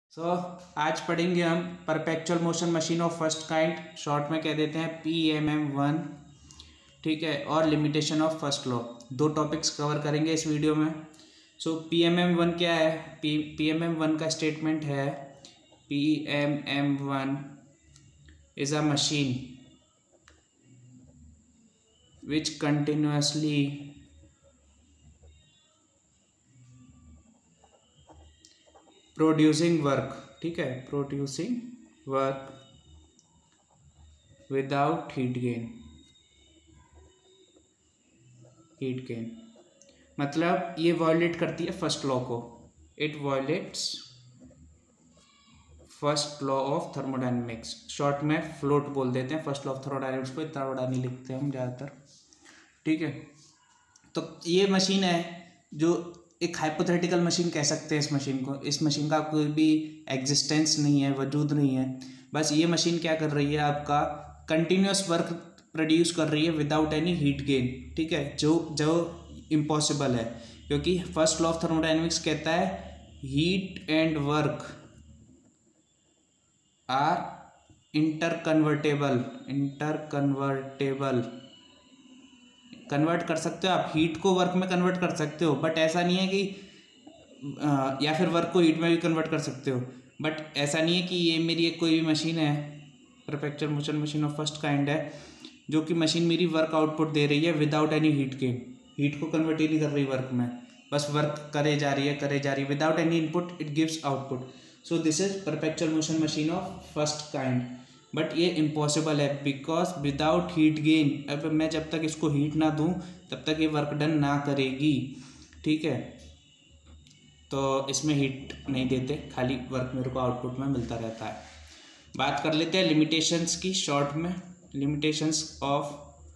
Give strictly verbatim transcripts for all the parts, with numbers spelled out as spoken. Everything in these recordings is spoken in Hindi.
सो so, आज पढ़ेंगे हम perpetual motion machine of first kind, short में कह देते हैं पी एम एम वन, ठीक है, और लिमिटेशन ऑफ फर्स्ट लॉ। दो टॉपिक्स कवर करेंगे इस वीडियो में। So P M M one क्या है? P P M M one का स्टेटमेंट है P M M one is a machine which continuously producing work, ठीक है, producing work without heat gain. Heat gain मतलब ये वायलेट करती है फर्स्ट लॉ को। It violates first law of thermodynamics, short में फ्लोट बोल देते हैं। फर्स्ट लॉ ऑफ थर्मोडायनेमिक्स को इतना बड़ा नहीं लिखते हम ज़्यादातर, ठीक है। तो ये मशीन है जो एक हाइपोथेटिकल मशीन कह सकते हैं इस मशीन को। इस मशीन का कोई भी एग्जिस्टेंस नहीं है, वजूद नहीं है। बस ये मशीन क्या कर रही है, आपका कंटिन्यूस वर्क प्रोड्यूस कर रही है विदाउट एनी हीट गेन, ठीक है, जो जो इम्पॉसिबल है, क्योंकि फर्स्ट लॉ ऑफ थर्मोडायनेमिक्स कहता है heat and work are inter convertible. Inter convertible convert कर सकते हो आप, हीट को वर्क में कन्वर्ट कर सकते हो, बट ऐसा नहीं है कि आ, या फिर वर्क को हीट में भी कन्वर्ट कर सकते हो, बट ऐसा नहीं है कि ये मेरी एक कोई भी मशीन है, perpetual motion machine of first kind है, जो कि मशीन मेरी वर्क आउटपुट दे रही है without any heat gain. Heat को कन्वर्ट ही नहीं कर रही वर्क में, बस वर्क करे जा रही है करे जा रही है without any input, it gives output. So this is perpetual motion machine of first kind. But ये इम्पॉसिबल है बिकॉज विदाउट हीट गेन, अब मैं जब तक इसको हीट ना दूं तब तक ये वर्क डन ना करेगी, ठीक है। तो इसमें हीट नहीं देते, खाली वर्क मेरे को आउटपुट में मिलता रहता है। बात कर लेते हैं लिमिटेशंस की, शॉर्ट में limitations of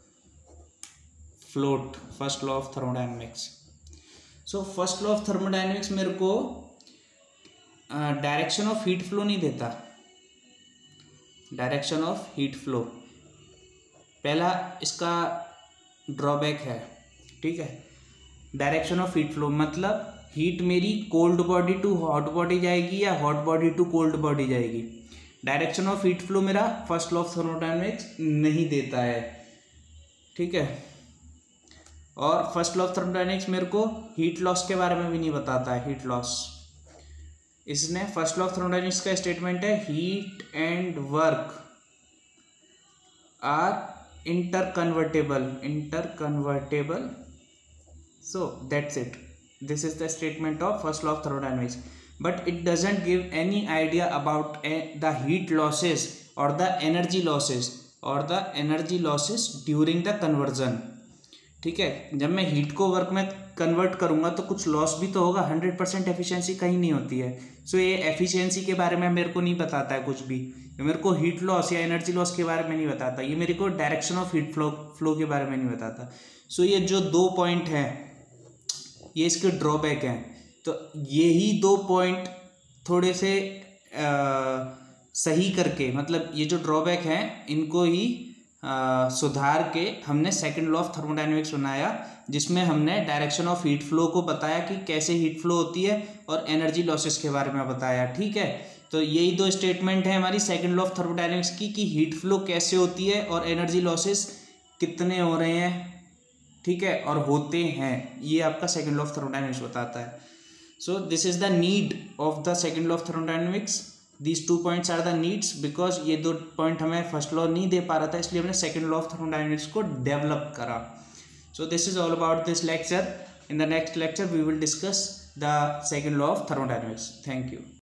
FLOT, first law of thermodynamics. So first law of thermodynamics मेरे को डायरेक्शन ऑफ हीट फ्लो नहीं देता। डायरेक्शन ऑफ हीट फ्लो पहला इसका ड्रॉबैक है, ठीक है। डायरेक्शन ऑफ हीट फ्लो मतलब हीट मेरी cold body to hot body जाएगी या hot body to cold body जाएगी। डायरेक्शन ऑफ हीट फ्लो मेरा फर्स्ट लॉ ऑफ थर्मोडायनेमिक्स नहीं देता है, ठीक है। और फर्स्ट लॉ ऑफ थर्मोडायनेमिक्स मेरे को हीट लॉस के बारे में भी नहीं बताता है, हीट लॉस। इसने फर्स्ट लॉ ऑफ थर्मोडायनेमिक्स का स्टेटमेंट है heat and work are inter convertible, inter convertible. So that's it, this is the statement of first law of thermodynamics, but it doesn't give any idea about the heat losses और द एनर्जी लॉसेस और the energy losses during the conversion, ठीक है। जब मैं हीट को वर्क में कन्वर्ट करूंगा तो कुछ लॉस भी तो होगा, हंड्रेड परसेंट एफिशिएंसी कहीं नहीं होती है। सो so, ये एफिशिएंसी के बारे में मेरे को नहीं बताता है कुछ भी, ये मेरे को हीट लॉस या एनर्जी लॉस के बारे में नहीं बताता, ये मेरे को direction of heat flow flow के बारे में नहीं बताता। सो so, ये जो दो पॉइंट हैं ये इसके ड्रॉबैक हैं। तो यही दो पॉइंट थोड़े से आ, सही करके, मतलब ये जो ड्रॉबैक हैं इनको ही आ, सुधार के हमने सेकंड लॉ ऑफ थर्मोडायनेमिक्स बनाया, जिसमें हमने डायरेक्शन ऑफ हीट फ्लो को बताया कि कैसे हीट फ्लो होती है और एनर्जी लॉसेस के बारे में बताया, ठीक है। तो यही दो स्टेटमेंट है हमारी सेकंड लॉ ऑफ थर्मोडायनेमिक्स की कि हीट फ्लो कैसे होती है और एनर्जी लॉसेस कितने हो रहे हैं, ठीक है, और होते हैं, ये आपका सेकंड लॉ ऑफ थर्मोडायनेमिक्स बताता है। So this is the need of the second law of thermodynamics. These two points are the needs because ये दो पॉइंट हमें फर्स्ट लॉ नहीं दे पा रहा था, इसलिए हमने सेकंड लॉ ऑफ थर्मोडायनेमिक्स को डेवलप करा। So this is all about this lecture. In the next lecture we will discuss the second law of thermodynamics. Thank you.